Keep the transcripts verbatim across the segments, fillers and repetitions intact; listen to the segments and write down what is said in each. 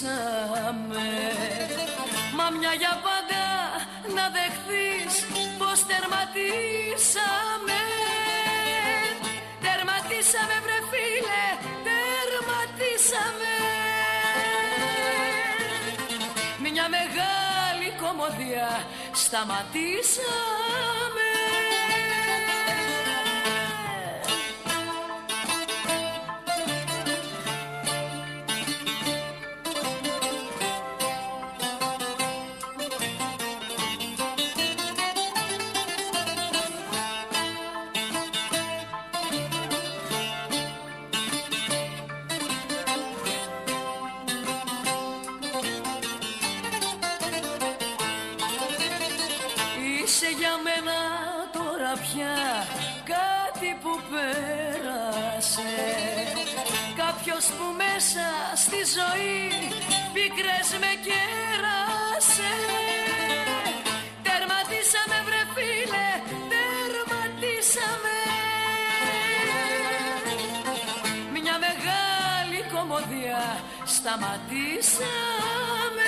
τερματίσαμε. Μα μια για πάντα να δεχθείς πως τερματίσαμε. Τερματίσαμε βρε φίλε, τερματίσαμε. Μια μεγάλη κομμωδία σταματήσαμε. Για μένα τώρα πια κάτι που πέρασε, κάποιος που μέσα στη ζωή πίκρες με κέρασε. Τερματίσαμε βρε φίλε, τερματίσαμε. Μια μεγάλη κομμωδία σταματήσαμε.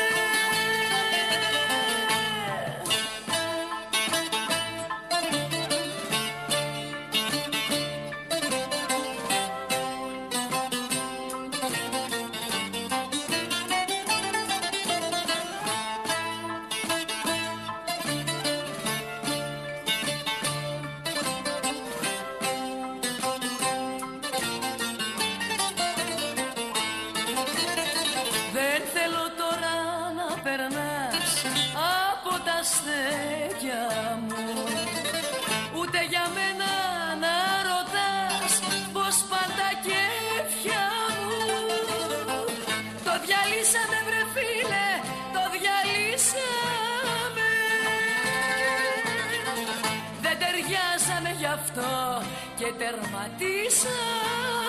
Δεν θέλω τώρα να περνάς από τα στέκια μου, ούτε για μένα να ρωτάς πως πάνε τα κέφια μου. Το διαλύσαμε βρε φίλε, το διαλύσαμε. Δεν ταιριάζαμε γι' αυτό και τερματίσαμε.